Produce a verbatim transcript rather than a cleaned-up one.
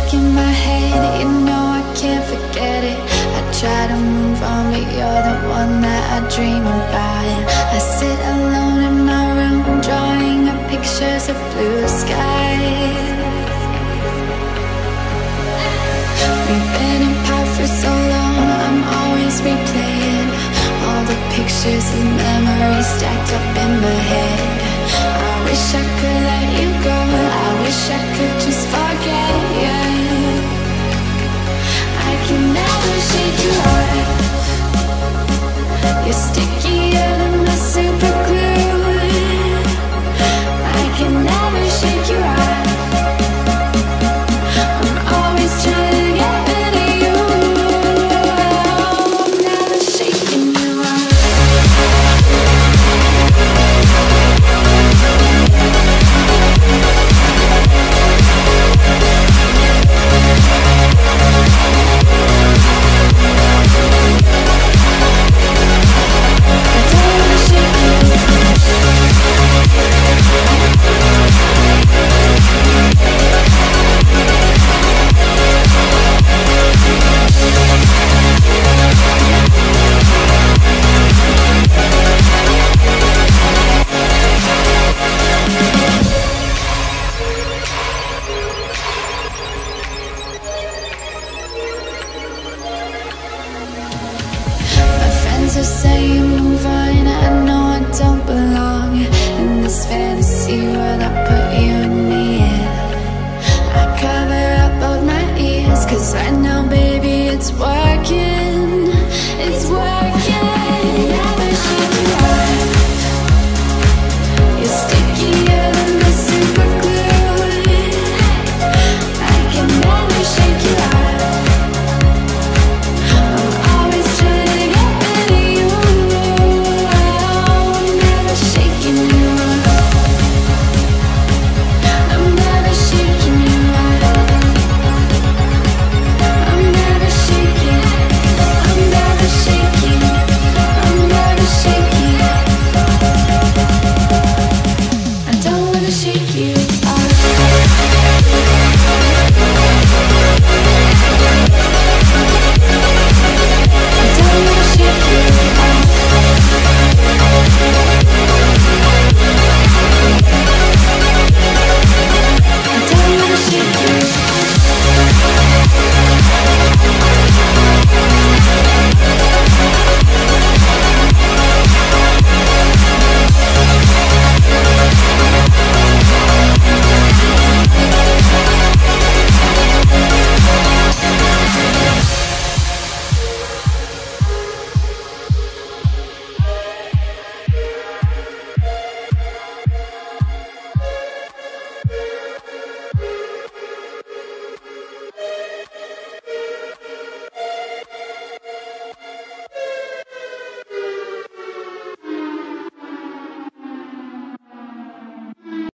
stuck in my head, you know I can't forget it. I try to move on, but you're the one that I dream about. I sit alone in my room, drawing up pictures of blue skies. We've been apart for so long, I'm always replaying all the pictures and memories stacked up in my head. I wish I could let you go, I wish I could just forget you. I can never shake you off, you're stickier than my super glue. I can never shake you off, I'm always trying to get rid of you. I'm never shaking you off. My friends are saying move on, I know I don't believe